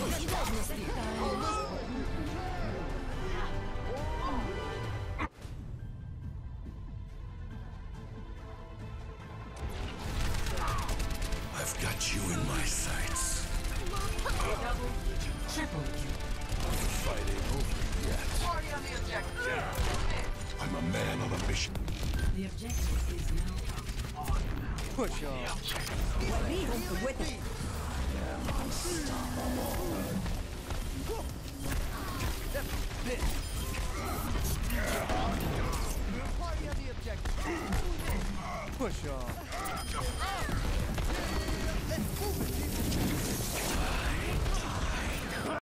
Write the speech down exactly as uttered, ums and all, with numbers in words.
I've got you in my sights. Double, triple kill. The fight ain't over yet. Party on the objective. I'm a man on a mission. The objective is now on. Push on. We hope with it. Party on the objective. Push on.